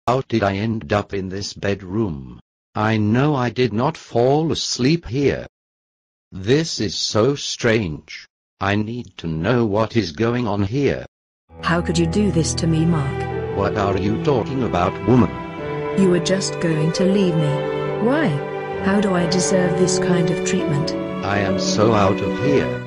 How did I end up in this bedroom? I know I did not fall asleep here. This is so strange. I need to know what is going on here. How could you do this to me, Mark? What are you talking about, woman? You were just going to leave me. Why? How do I deserve this kind of treatment? I am so out of here.